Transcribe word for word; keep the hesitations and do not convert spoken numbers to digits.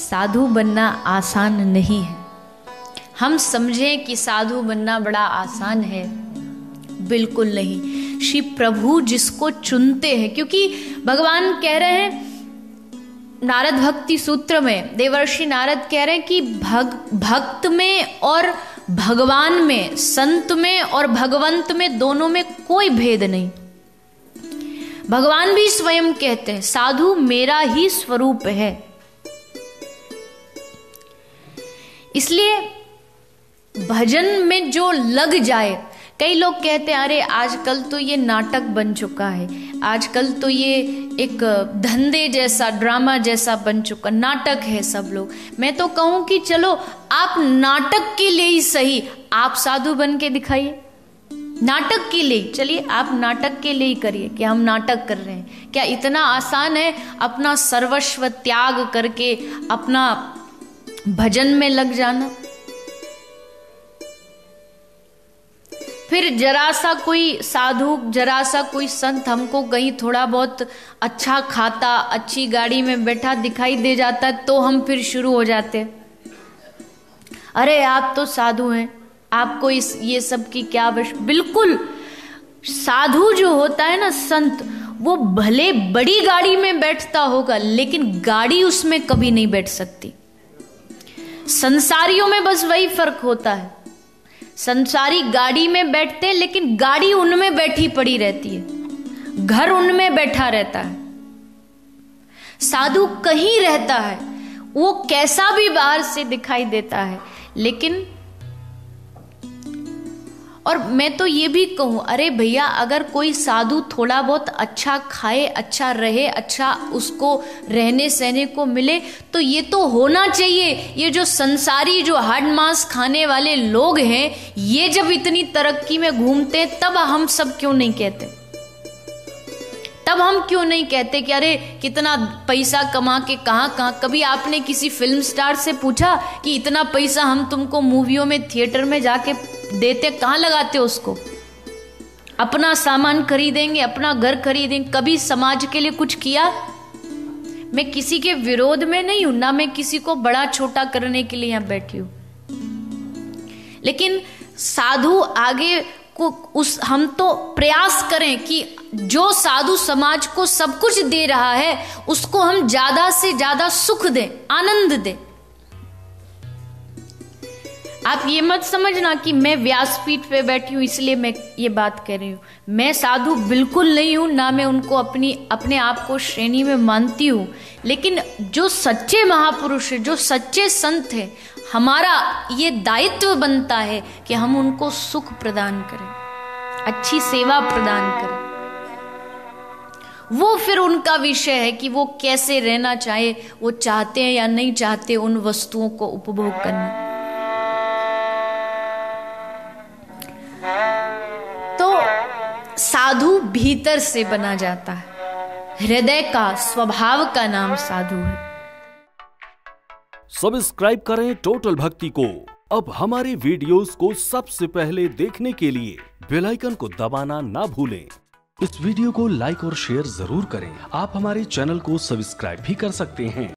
साधु बनना आसान नहीं है। हम समझें कि साधु बनना बड़ा आसान है, बिल्कुल नहीं। श्री प्रभु जिसको चुनते हैं, क्योंकि भगवान कह रहे हैं नारद भक्ति सूत्र में, देवर्षि नारद कह रहे हैं कि भग भक्त में और भगवान में, संत में और भगवंत में, दोनों में कोई भेद नहीं। भगवान भी स्वयं कहते हैं साधु मेरा ही स्वरूप है। इसलिए भजन में जो लग जाए, कई लोग कहते हैं अरे आजकल तो ये नाटक बन चुका है, आजकल तो ये एक धंधे जैसा, ड्रामा जैसा बन चुका, नाटक है सब लोग। मैं तो कहूं कि चलो आप नाटक के लिए ही सही, आप साधु बन के दिखाइए। नाटक के लिए चलिए, आप नाटक के लिए ही करिए कि हम नाटक कर रहे हैं। क्या इतना आसान है अपना सर्वस्व त्याग करके अपना भजन में लग जाना? फिर जरा सा कोई साधु, जरा सा कोई संत हमको कहीं थोड़ा बहुत अच्छा खाता, अच्छी गाड़ी में बैठा दिखाई दे जाता है तो हम फिर शुरू हो जाते हैं, अरे आप तो साधु हैं, आपको इस ये सब की क्या आवश्यकता। बिल्कुल, साधु जो होता है ना, संत, वो भले बड़ी गाड़ी में बैठता होगा लेकिन गाड़ी उसमें कभी नहीं बैठ सकती। संसारियों में बस वही फर्क होता है, संसारी गाड़ी में बैठते हैं लेकिन गाड़ी उनमें बैठी पड़ी रहती है, घर उनमें बैठा रहता है। साधु कहीं रहता है, वो कैसा भी बाहर से दिखाई देता है, लेकिन और मैं तो ये भी कहूं, अरे भैया अगर कोई साधु थोड़ा बहुत अच्छा खाए, अच्छा रहे, अच्छा उसको रहने सहने को मिले तो ये तो होना चाहिए। ये जो संसारी, जो हड मांस खाने वाले लोग हैं, ये जब इतनी तरक्की में घूमते हैं तब हम सब क्यों नहीं कहते, तब हम क्यों नहीं कहते कि अरे कितना पैसा कमा के कहां कहां। कभी आपने किसी फिल्म स्टार से पूछा कि इतना पैसा हम तुमको मूवियों में, थिएटर में जाके देते, कहां लगाते हो उसको? अपना सामान खरीदेंगे, अपना घर खरीदेंगे, कभी समाज के लिए कुछ किया? मैं किसी के विरोध में नहीं हूं, ना मैं किसी को बड़ा छोटा करने के लिए यहां बैठी हूं, लेकिन साधु आगे को उस हम तो प्रयास करें कि जो साधु समाज को सब कुछ दे रहा है उसको हम ज्यादा से ज्यादा सुख दें, आनंद दें। आप ये मत समझना कि मैं व्यासपीठ पे बैठी हूं इसलिए मैं ये बात कर रही हूं। मैं साधु बिल्कुल नहीं हूं, ना मैं उनको अपनी अपने आप को श्रेणी में मानती हूं, लेकिन जो सच्चे महापुरुष है, जो सच्चे संत है, हमारा ये दायित्व बनता है कि हम उनको सुख प्रदान करें, अच्छी सेवा प्रदान करें। वो फिर उनका विषय है कि वो कैसे रहना चाहे, वो चाहते हैं या नहीं चाहते उन वस्तुओं को उपभोग करना। तो साधु भीतर से बना जाता है, हृदय का, स्वभाव का नाम साधु है। सब्सक्राइब करें टोटल भक्ति को। अब हमारे वीडियोस को सबसे पहले देखने के लिए बेल आइकन को दबाना ना भूलें। इस वीडियो को लाइक और शेयर जरूर करें। आप हमारे चैनल को सब्सक्राइब भी कर सकते हैं।